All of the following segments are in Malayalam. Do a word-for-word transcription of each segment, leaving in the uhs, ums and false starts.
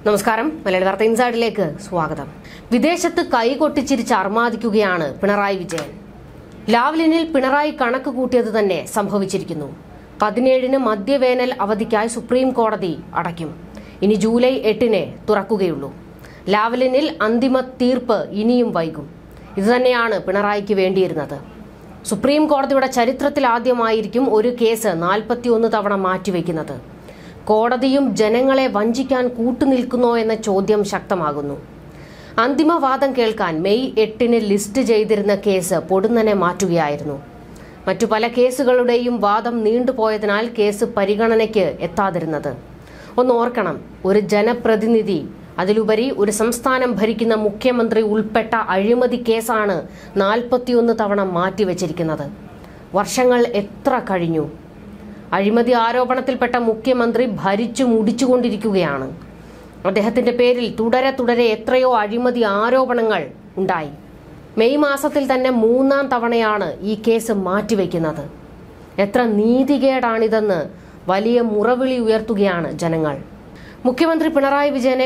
നമസ്കാരം. മലയാളി വാർത്ത ഇൻസൈഡിലേക്ക് സ്വാഗതം. വിദേശത്ത് കൈകൊട്ടിച്ചിരിച്ച് അർമാദിക്കുകയാണ് പിണറായി വിജയൻ. ലാവ്ലിനിൽ പിണറായി കണക്ക് കൂട്ടിയത് തന്നെ സംഭവിച്ചിരിക്കുന്നു. പതിനേഴിന് മധ്യവേനൽ അവധിക്കായി സുപ്രീം കോടതി അടയ്ക്കും. ഇനി ജൂലൈ എട്ടിന് തുറക്കുകയുള്ളൂ. ലാവ്ലിനിൽ അന്തിമ തീർപ്പ് ഇനിയും വൈകും. ഇതുതന്നെയാണ് പിണറായിക്ക് വേണ്ടിയിരുന്നത്. സുപ്രീം കോടതിയുടെ ചരിത്രത്തിൽ ആദ്യമായിരിക്കും ഒരു കേസ് നാൽപ്പത്തിയൊന്ന് തവണ മാറ്റിവെക്കുന്നത്. കോടതിയും ജനങ്ങളെ വഞ്ചിക്കാൻ കൂട്ടുനിൽക്കുന്നോ എന്ന ചോദ്യം ശക്തമാകുന്നു. അന്തിമവാദം കേൾക്കാൻ മെയ് എട്ടിന് ലിസ്റ്റ് ചെയ്തിരുന്ന കേസ് പൊടുന്നനെ മാറ്റുകയായിരുന്നു. മറ്റു പല കേസുകളുടെയും വാദം നീണ്ടുപോയതിനാൽ കേസ് പരിഗണനയ്ക്ക് എത്താതിരുന്നത്. ഒന്ന് ഓർക്കണം, ഒരു ജനപ്രതിനിധി, അതിലുപരി ഒരു സംസ്ഥാനം ഭരിക്കുന്ന മുഖ്യമന്ത്രി ഉൾപ്പെട്ട അഴിമതി കേസാണ് നാൽപ്പത്തിയൊന്ന് തവണ മാറ്റിവെച്ചിരിക്കുന്നത്. വർഷങ്ങൾ എത്ര കഴിഞ്ഞു? അഴിമതി ആരോപണത്തിൽപ്പെട്ട മുഖ്യമന്ത്രി ഭരിച്ചു മുടിച്ചുകൊണ്ടിരിക്കുകയാണ്. അദ്ദേഹത്തിന്റെ പേരിൽ തുടരെ തുടരെ എത്രയോ അഴിമതി ആരോപണങ്ങൾ ഉണ്ടായി. മെയ് മാസത്തിൽ തന്നെ മൂന്നാം തവണയാണ് ഈ കേസ് മാറ്റിവെക്കുന്നത്. എത്ര നീതികേടാണിതെന്ന് വലിയ മുറവിളി ഉയർത്തുകയാണ് ജനങ്ങൾ. മുഖ്യമന്ത്രി പിണറായി വിജയനെ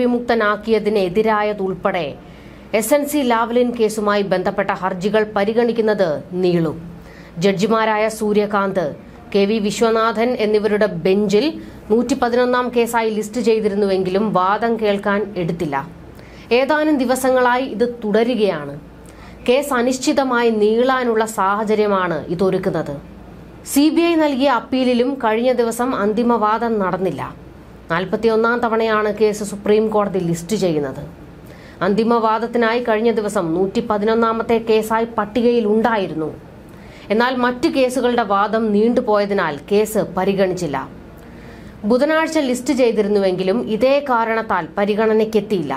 കുറ്റവിമുക്തനാക്കിയതിനെതിരായതുൾപ്പെടെ എസ് എൻ സി ലാവ്ലിൻ കേസുമായി ബന്ധപ്പെട്ട ഹർജികൾ പരിഗണിക്കുന്നത് നീളും. ജഡ്ജിമാരായ സൂര്യകാന്ത്, കെ വി വിശ്വനാഥൻ എന്നിവരുടെ ബെഞ്ചിൽ നൂറ്റി പതിനൊന്നാം കേസായി ലിസ്റ്റ് ചെയ്തിരുന്നുവെങ്കിലും വാദം കേൾക്കാൻ എടുത്തില്ല. ഏതാനും ദിവസങ്ങളായി ഇത് തുടരുകയാണ്. കേസ് അനിശ്ചിതമായി നീളാനുള്ള സാഹചര്യമാണ് ഇതൊരുക്കുന്നത്. സി ബി ഐ നൽകിയ അപ്പീലിലും കഴിഞ്ഞ ദിവസം അന്തിമവാദം നടന്നില്ല. നാൽപ്പത്തിയൊന്നാം തവണയാണ് കേസ് സുപ്രീം കോടതി ലിസ്റ്റ് ചെയ്യുന്നത്. അന്തിമവാദത്തിനായി കഴിഞ്ഞ ദിവസം നൂറ്റി പതിനൊന്നാമത്തെ കേസായി പട്ടികയിൽ ഉണ്ടായിരുന്നു. എന്നാൽ മറ്റു കേസുകളുടെ വാദം നീണ്ടുപോയതിനാൽ കേസ് പരിഗണിച്ചില്ല. ബുധനാഴ്ച ലിസ്റ്റ് ചെയ്തിരുന്നുവെങ്കിലും ഇതേ കാരണത്താൽ പരിഗണനയ്ക്കെത്തിയില്ല.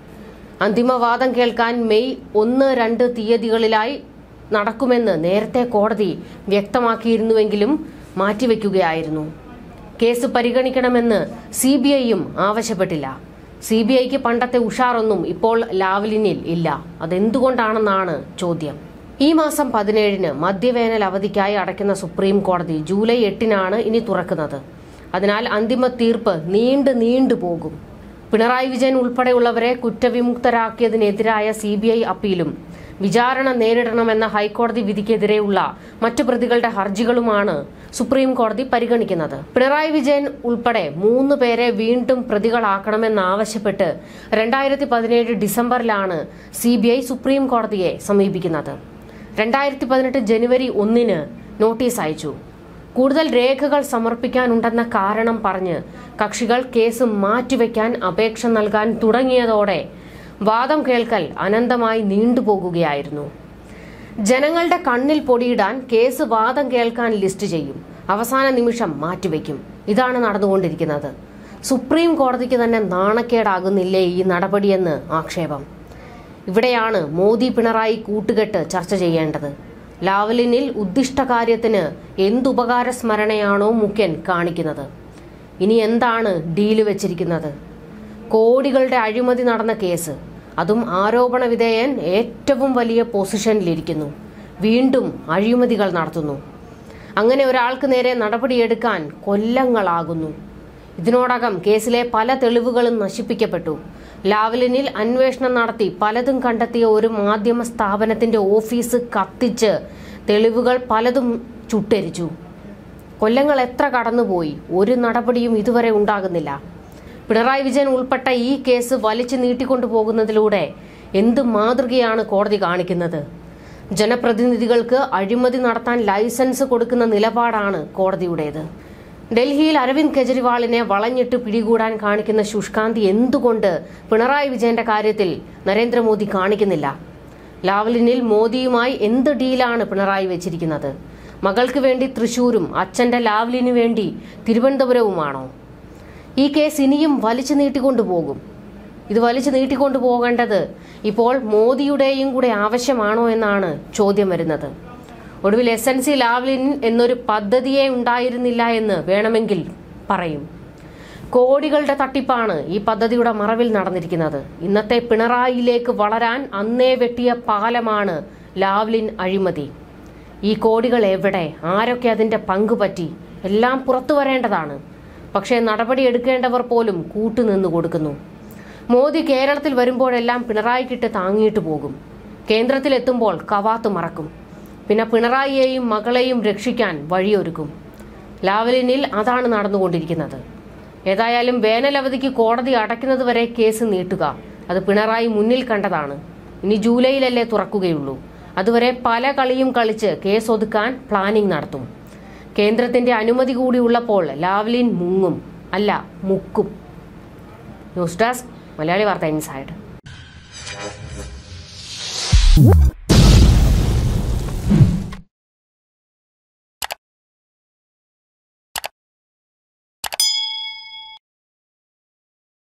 അന്തിമവാദം കേൾക്കാൻ മെയ് ഒന്ന് രണ്ട് തീയതികളിലായി നടക്കുമെന്ന് നേരത്തെ കോടതി വ്യക്തമാക്കിയിരുന്നുവെങ്കിലും മാറ്റിവെക്കുകയായിരുന്നു. കേസ് പരിഗണിക്കണമെന്ന് സി ബി ഐയും ആവശ്യപ്പെട്ടില്ല. സി ബി ഐക്ക് പണ്ടത്തെ ഉഷാറൊന്നും ഇപ്പോൾ ലാവ്ലിനിൽ ഇല്ല. അതെന്തുകൊണ്ടാണെന്നാണ് ചോദ്യം. ഈ മാസം പതിനേഴിന് മധ്യവേനൽ അവധിക്കായി അടയ്ക്കുന്ന സുപ്രീം കോടതി ജൂലൈ എട്ടിനാണ് ഇനി തുറക്കുന്നത്. അതിനാൽ അന്തിമ തീർപ്പ് നീണ്ടു നീണ്ടു പോകും. പിണറായി വിജയൻ ഉൾപ്പെടെയുള്ളവരെ കുറ്റവിമുക്തരാക്കിയതിനെതിരായ സി ബി ഐ അപ്പീലും വിചാരണ നേരിടണമെന്ന ഹൈക്കോടതി വിധിക്കെതിരെയുള്ള മറ്റു പ്രതികളുടെ ഹർജികളുമാണ് സുപ്രീം കോടതി പരിഗണിക്കുന്നത്. പിണറായി വിജയൻ ഉൾപ്പെടെ മൂന്ന് പേരെ വീണ്ടും പ്രതികളാക്കണമെന്നാവശ്യപ്പെട്ട് രണ്ടായിരത്തി പതിനേഴ് ഡിസംബറിലാണ് സി ബി ഐ സുപ്രീം കോടതിയെ സമീപിക്കുന്നത്. രണ്ടായിരത്തി പതിനെട്ട് ജനുവരി ഒന്നിന് നോട്ടീസ് അയച്ചു. കൂടുതൽ രേഖകൾ സമർപ്പിക്കാനുണ്ടെന്ന കാരണം പറഞ്ഞ് കക്ഷികൾ കേസ് മാറ്റിവെക്കാൻ അപേക്ഷ നൽകാൻ തുടങ്ങിയതോടെ വാദം കേൾക്കൽ അനന്തമായി നീണ്ടുപോകുകയായിരുന്നു. ജനങ്ങളുടെ കണ്ണിൽ പൊടിയിടാൻ കേസ് വാദം കേൾക്കാൻ ലിസ്റ്റ് ചെയ്യും, അവസാന നിമിഷം മാറ്റിവെക്കും. ഇതാണ് നടന്നുകൊണ്ടിരിക്കുന്നത്. സുപ്രീം കോടതിക്ക് തന്നെ നാണക്കേടാകുന്നില്ലേ ഈ നടപടിയെന്ന് ആക്ഷേപം. ഇവിടെയാണ് മോദി പിണറായി കൂട്ടുകെട്ട് ചർച്ച ചെയ്യേണ്ടത്. ലാവ്ലിനിൽ ഉദ്ദിഷ്ട കാര്യത്തിന് എന്തുപകാര സ്മരണയാണോ മുഖ്യൻ കാണിക്കുന്നത്? ഇനി എന്താണ് ഡീല് വെച്ചിരിക്കുന്നത്? കോടികളുടെ അഴിമതി നടന്ന കേസ്, അതും ആരോപണ വിധേയൻ ഏറ്റവും വലിയ പൊസിഷനിലിരിക്കുന്നു. വീണ്ടും അഴിമതികൾ നടത്തുന്നു. അങ്ങനെ ഒരാൾക്ക് നേരെ നടപടിയെടുക്കാൻ കൊല്ലങ്ങളാകുന്നു. ഇതിനോടകം കേസിലെ പല തെളിവുകളും നശിപ്പിക്കപ്പെട്ടു. ലാവ്ലിനിൽ അന്വേഷണം നടത്തി പലതും കണ്ടെത്തിയ ഒരു മാധ്യമ സ്ഥാപനത്തിന്റെ ഓഫീസ് കത്തിച്ച് തെളിവുകൾ പലതും ചുട്ടെരിച്ചു. കൊല്ലങ്ങൾ എത്ര കടന്നുപോയി, ഒരു നടപടിയും ഇതുവരെ ഉണ്ടാകുന്നില്ല. പിണറായി വിജയൻ ഉൾപ്പെട്ട ഈ കേസ് വലിച്ചു നീട്ടിക്കൊണ്ടു പോകുന്നതിലൂടെ എന്ത് മാതൃകയാണ് കോടതി കാണിക്കുന്നത്? ജനപ്രതിനിധികൾക്ക് അഴിമതി നടത്താൻ ലൈസൻസ് കൊടുക്കുന്ന നിലപാടാണ് കോടതിയുടേത്. ഡൽഹിയിൽ അരവിന്ദ് കെജ്രിവാളിനെ വളഞ്ഞിട്ട് പിടികൂടാൻ കാണിക്കുന്ന ശുഷ്കാന്തി എന്തുകൊണ്ട് പിണറായി വിജയന്റെ കാര്യത്തിൽ നരേന്ദ്രമോദി കാണിക്കുന്നില്ല? ലാവ്ലിനിൽ മോദിയുമായി എന്ത് ഡീലാണ് പിണറായി വെച്ചിരിക്കുന്നത്? മകൾക്ക് വേണ്ടി തൃശൂരും അച്ഛന്റെ ലാവ്ലിനു വേണ്ടി തിരുവനന്തപുരവുമാണോ? ഈ കേസ് ഇനിയും വലിച്ചു നീട്ടിക്കൊണ്ടുപോകും. ഇത് വലിച്ചു നീട്ടിക്കൊണ്ടു പോകേണ്ടത് ഇപ്പോൾ മോദിയുടെയും കൂടെ ആവശ്യമാണോ എന്നാണ് ചോദ്യം വരുന്നത്. ഒടുവിൽ എസ് എൻ സി ലാവ്ലിൻ എന്നൊരു പദ്ധതിയെ ഉണ്ടായിരുന്നില്ല എന്ന് വേണമെങ്കിൽ പറയും. കോടികളുടെ തട്ടിപ്പാണ് ഈ പദ്ധതിയുടെ മറവിൽ നടന്നിരിക്കുന്നത്. ഇന്നത്തെ പിണറായിയിലേക്ക് വളരാൻ അന്നേ വെട്ടിയ പാലമാണ് ലാവ്ലിൻ അഴിമതി. ഈ കോടികൾ എവിടെ? ആരൊക്കെ അതിന്റെ പങ്കുപറ്റി? എല്ലാം പുറത്തു വരേണ്ടതാണ്. പക്ഷേ നടപടിയെടുക്കേണ്ടവർ പോലും കൂട്ടുനിന്നു കൊടുക്കുന്നു. മോദി കേരളത്തിൽ വരുമ്പോഴെല്ലാം പിണറായിക്കിട്ട് താങ്ങിയിട്ട് പോകും. കേന്ദ്രത്തിലെത്തുമ്പോൾ കവാത്ത് മറക്കും. പിന്നെ പിണറായിയെയും മകളെയും രക്ഷിക്കാൻ വഴിയൊരുക്കും. ലാവ്ലിനിൽ അതാണ് നടന്നുകൊണ്ടിരിക്കുന്നത്. ഏതായാലും വേനലവധിക്ക് കോടതി അടയ്ക്കുന്നതുവരെ കേസ് നീട്ടുക, അത് പിണറായി മുന്നിൽ കണ്ടതാണ്. ഇനി ജൂലൈയിലല്ലേ തുറക്കുകയുള്ളൂ. അതുവരെ പല കളിയും കളിച്ച് കേസ് ഒതുക്കാൻ പ്ലാനിംഗ് നടത്തും. കേന്ദ്രത്തിന്റെ അനുമതി കൂടി ഉള്ളപ്പോൾ ലാവ്ലിൻ മുങ്ങും, അല്ല മുക്കും. ന്യൂസ് ഡെസ്ക് മലയാളി വാർത്ത ഇൻസൈഡ്.